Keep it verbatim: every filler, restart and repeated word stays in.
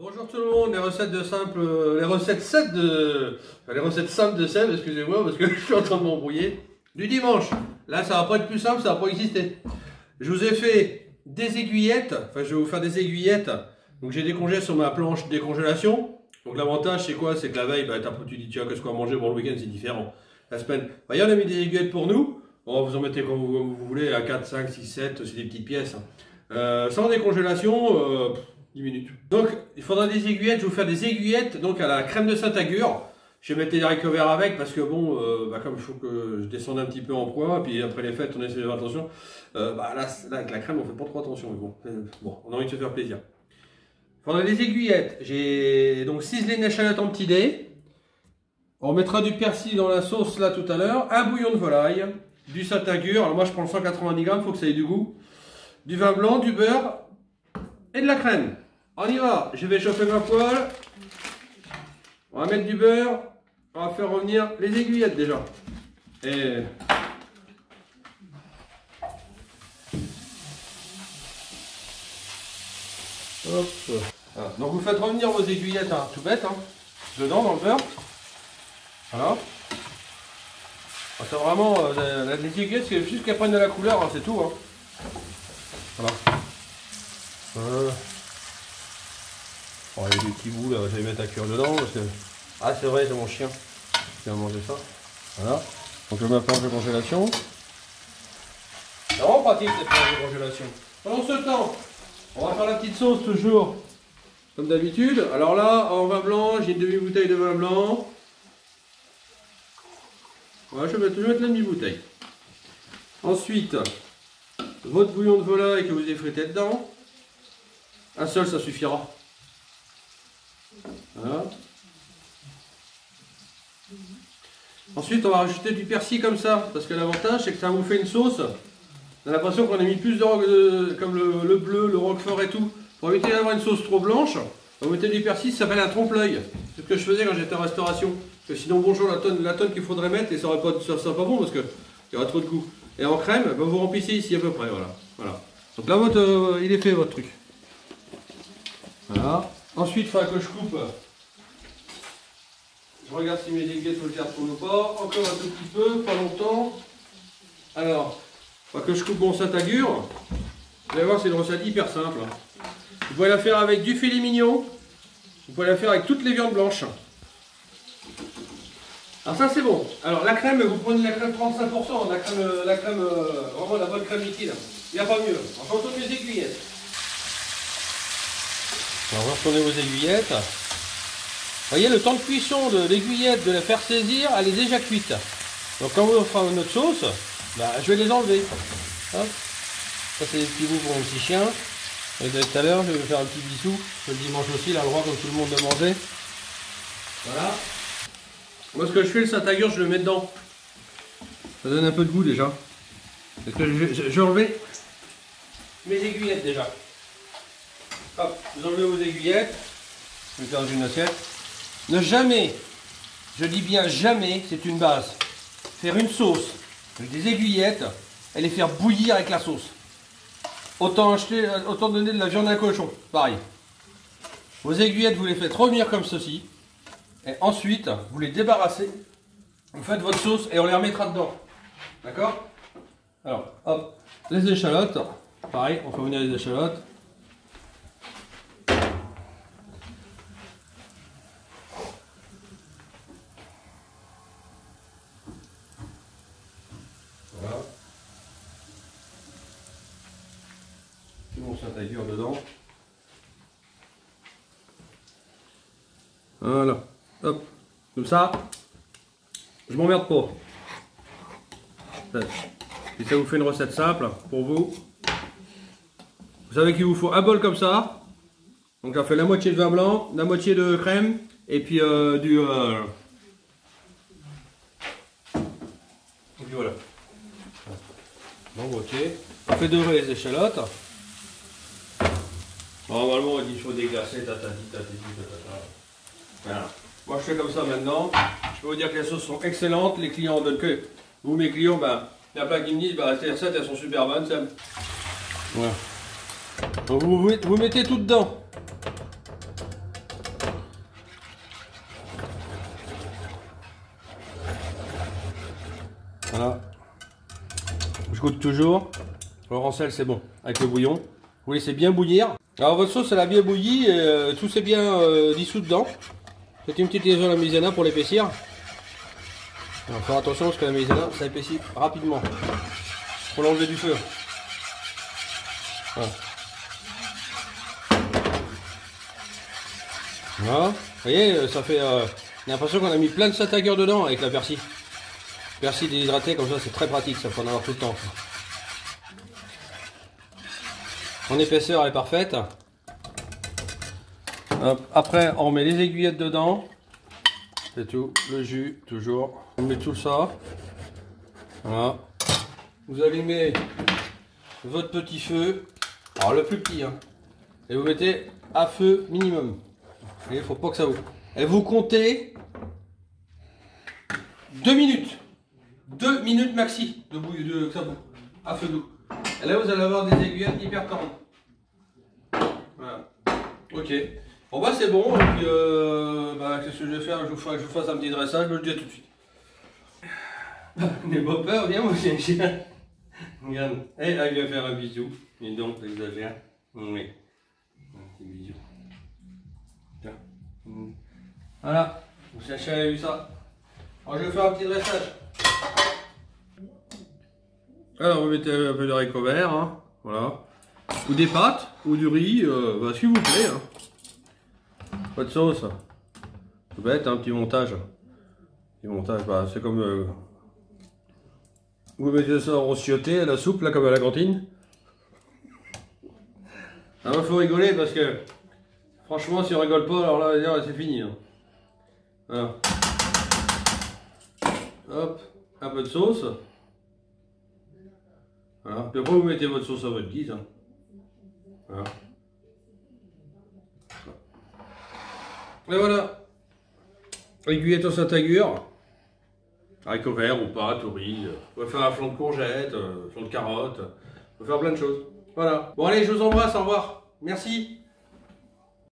Bonjour tout le monde, les recettes de simple, les recettes sept de, enfin, les recettes simples de sève, excusez-moi parce que je suis en train de m'embrouiller. Du dimanche, là ça va pas être plus simple, ça va pas exister. Je vous ai fait des aiguillettes, enfin je vais vous faire des aiguillettes. Donc j'ai décongé sur ma planche de décongélation. Donc l'avantage c'est quoi? C'est que la veille, bah, tu dis tiens qu'est-ce qu'on va manger, bon le week-end c'est différent. La semaine, bah, on a mis des aiguillettes pour nous. Bon, vous en mettez comme vous, comme vous voulez, à quatre, cinq, six, sept, c'est des petites pièces. Euh, sans décongélation, euh, dix minutes. Donc, il faudra des aiguillettes. Je vais vous faire des aiguillettes donc à la crème de Saint-Agur. Je vais mettre des haricots verts avec parce que bon, euh, bah, comme il faut que je descende un petit peu en poids, et puis après les fêtes, on essaie de faire attention. Euh, bah, là, là, avec la crème, on fait pas trop attention, mais bon, euh, bon, on a envie de se faire plaisir. Il faudra des aiguillettes. J'ai donc ciselé une échalote en petits dés. On mettra du persil dans la sauce là tout à l'heure. Un bouillon de volaille, du Saint-Agur. Alors moi, je prends le cent quatre-vingt-dix grammes, il faut que ça ait du goût. Du vin blanc, du beurre et de la crème. On y va, je vais chauffer ma poêle. On va mettre du beurre. On va faire revenir les aiguillettes déjà. Et hop. Voilà. Donc vous faites revenir vos aiguillettes, hein, tout bête, hein, dedans dans le beurre. Voilà. C'est vraiment euh, les aiguillettes, c'est juste qu'elles prennent de la couleur, hein, c'est tout. Hein. Voilà. Voilà. Oh, il y a des petits bouts là, je vais les mettre à cuire dedans parce que... Ah c'est vrai, c'est mon chien qui va manger ça. Voilà. Donc je mets ma planche de congélation. C'est vraiment pratique cette planche de congélation. Pendant ce temps, on va faire la petite sauce toujours comme d'habitude. Alors là, en vin blanc, j'ai une demi-bouteille de vin blanc. Voilà, je vais mettre, je vais mettre la demi-bouteille. Ensuite, votre bouillon de volaille que vous effritez dedans. Un seul, ça suffira. Voilà. Ensuite, on va rajouter du persil comme ça, parce que l'avantage, c'est que ça vous fait une sauce. On a l'impression qu'on a mis plus de, de comme le, le bleu, le roquefort et tout. Pour éviter d'avoir une sauce trop blanche, on va mettre du persil, ça s'appelle un trompe-l'œil. C'est ce que je faisais quand j'étais en restauration. Parce que sinon, bonjour, la tonne, la tonne qu'il faudrait mettre, et ça aurait pas, ça serait pas bon parce qu'il y aura trop de goût. Et en crème, ben, vous remplissez ici à peu près, voilà. voilà. Donc là, votre, euh, il est fait votre truc. Voilà. Ensuite, il faudra que je coupe. Je regarde si mes aiguillettes sont le faire pour ou pas. Encore un tout petit peu, pas longtemps. Alors, il faudra que je coupe mon Saint-Agur. Vous allez voir, c'est une recette hyper simple. Vous pouvez la faire avec du filet mignon. Vous pouvez la faire avec toutes les viandes blanches. Alors ça c'est bon. Alors la crème, vous prenez la crème trente-cinq pour cent, la crème, la crème, euh, vraiment la bonne crème liquide. Il n'y a pas mieux. On retourne les aiguillettes. Alors, on va retourner vos aiguillettes. Vous voyez, le temps de cuisson de l'aiguillette, de la faire saisir, elle est déjà cuite. Donc quand on fera notre sauce, bah, je vais les enlever. Hop. Ça c'est des petits bouts pour mon petit chien. Et tout à l'heure, je vais faire un petit bisou. Le dimanche aussi, il a le droit comme tout le monde de manger. Voilà. Moi ce que je fais, le Saint-Agur, je le mets dedans. Ça donne un peu de goût déjà. Parce que je, je, je vais enlever mes aiguillettes déjà. Hop, vous enlevez vos aiguillettes. Je vais faire dans une assiette. Ne jamais, je dis bien jamais, c'est une base. Faire une sauce avec des aiguillettes et les faire bouillir avec la sauce. Autant acheter, autant donner de la viande à un cochon. Pareil. Vos aiguillettes, vous les faites revenir comme ceci. Et ensuite, vous les débarrassez, vous faites votre sauce et on les remettra dedans. D'accord? Alors, hop, les échalotes. Pareil, on fait venir les échalotes. Voilà. C'est mon Saint-Agur dedans. Voilà. Hop, comme ça, je m'emmerde pas. Et ça vous fait une recette simple pour vous. Vous savez qu'il vous faut un bol comme ça. Donc on fait la moitié de vin blanc, la moitié de crème et puis euh, du... Euh... Et puis voilà. Bon, ok. On fait dorer les échalotes. Normalement il dit qu'il faut déglacer, tatati, tatati, tatata. Voilà. Moi je fais comme ça maintenant. Je peux vous dire que les sauces sont excellentes. Les clients en donnent que. Vous mes clients, ben, il y en a plein qui me disent bah ces recettes elles sont super bonnes. Ça... Voilà. Donc vous, vous mettez tout dedans. Je goûte toujours. Le rancel, c'est bon. Avec le bouillon. Vous laissez bien bouillir. Alors votre sauce, elle a bien bouilli. Et, euh, tout s'est bien euh, dissous dedans. Faites une petite liaison à la maïzena pour l'épaissir. Il faut faire attention parce que la maïzena, ça épaissit rapidement. Pour l'enlever du feu. Voilà. Voilà. Vous voyez, ça fait... Euh, j'ai l'impression qu'on a mis plein de satagure dedans avec la persil. Persil déshydraté comme ça, c'est très pratique, ça faut en avoir tout le temps. Mon épaisseur est parfaite. Hop. Après, on met les aiguillettes dedans. C'est tout. Le jus, toujours. On met tout ça. Voilà. Vous allumez votre petit feu. Alors le plus petit. Hein. Et vous mettez à feu minimum. Il ne faut pas que ça vous. Et vous comptez deux minutes. deux minutes maxi de bouille de que ça boue. À feu doux. Et là vous allez avoir des aiguillettes hyper tendres. Voilà. Ok. Bon bah c'est bon, et puis euh, bah, qu'est-ce que je vais faire? Je vous fasse, je vous fasse un petit dressage, je le dis tout de suite. N'aie pas peur, viens mon chien chien. Regarde, hey, elle vient faire un bisou. Et donc, t'exagères. Oui. Un petit bisou. Tiens. Voilà, mon chien chien a eu ça. Alors je vais faire un petit dressage. Alors vous mettez un peu de haricots verts, hein. Voilà. Ou des pâtes, ou du riz, euh, bah, s'il vous plaît. Hein. Pas de sauce. C'est bête, un hein, petit montage. Petit montage, bah, c'est comme... Euh, vous mettez ça en chioté, la soupe, là, comme à la cantine. Ah, il faut rigoler parce que... Franchement, si on rigole pas, alors là, là c'est fini. Hein. Voilà. Hop, un peu de sauce. Voilà. Puis après, vous mettez votre sauce à votre guise. Hein. Voilà. Et voilà. Aiguillette au satagure. Haricots verts ou pâtes, ou riz. On va faire un flan de courgettes, un flan de carottes. On va faire plein de choses. Voilà. Bon allez, je vous embrasse, au revoir. Merci.